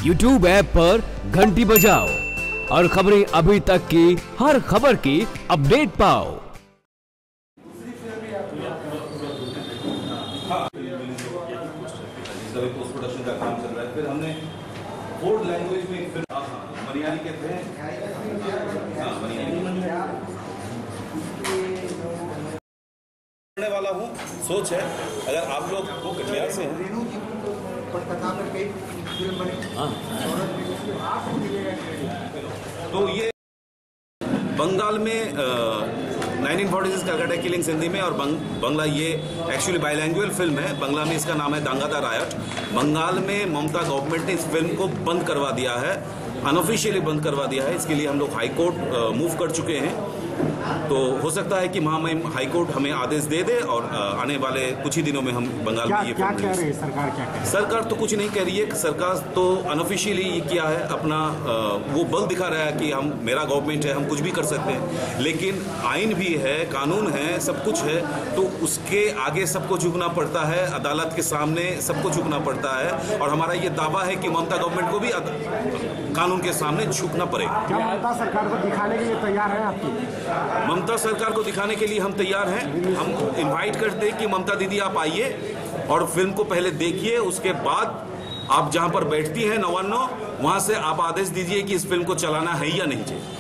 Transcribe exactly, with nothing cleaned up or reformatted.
YouTube app पर घंटी बजाओ और खबरें अभी तक की हर खबर की अपडेट पाओ। पोस्ट प्रोडक्शन का काम चल रहा है। फिर हमने फोर्थ लैंग्वेज में फिर मलयाली कहते हैं, हाँ मलयाली करने वाला हूँ। सोच है अगर आप लोग वो कटिहार से हैं, हाँ तो ये बंगाल में nineteen forty six Calcutta killings Hindi में और बंग, बंगला ये एक्चुअली बाइलैंग्वेज फिल्म है। बंगला में इसका नाम है दांगा दा रायट। बंगाल में ममता गवर्नमेंट ने इस फिल्म को बंद करवा दिया है, अनऑफिशियली बंद करवा दिया है। इसके लिए हम लोग हाई कोर्ट मूव कर चुके हैं। तो हो सकता है कि महामहिम हाई कोर्ट हमें आदेश दे दे और आने वाले कुछ ही दिनों में हम बंगाल क्या, में ये क्या कह रही है सरकार? क्या कह रही है सरकार? तो कुछ नहीं कह रही है। सरकार तो अनऑफिशियली ये किया है, अपना वो बल दिखा रहा है कि हम मेरा गवर्नमेंट है, हम कुछ भी कर सकते हैं। लेकिन आइन भी है, कानून है, सब कुछ है, तो उसके आगे सबको झुकना पड़ता है, अदालत के सामने सबको झुकना पड़ता है। और हमारा ये दावा है कि ममता गवर्नमेंट को भी कानून के सामने झुकना पड़ेगा। क्या ममता सरकार को दिखाने के लिए तैयार है आपकी? ममता सरकार को दिखाने के लिए हम तैयार हैं। हम इनवाइट करते हैं कि ममता दीदी आप आइए और फिल्म को पहले देखिए, उसके बाद आप जहां पर बैठती हैं नवान्नो, वहां से आप आदेश दीजिए कि इस फिल्म को चलाना है या नहीं चाहिए।